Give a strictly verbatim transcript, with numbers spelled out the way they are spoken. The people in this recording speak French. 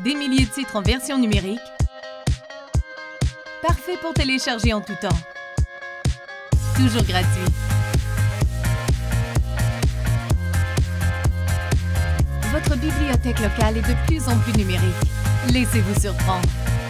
des milliers de titres en version numérique, parfait pour télécharger en tout temps. Toujours gratuit. Votre bibliothèque locale est de plus en plus numérique. Laissez-vous surprendre.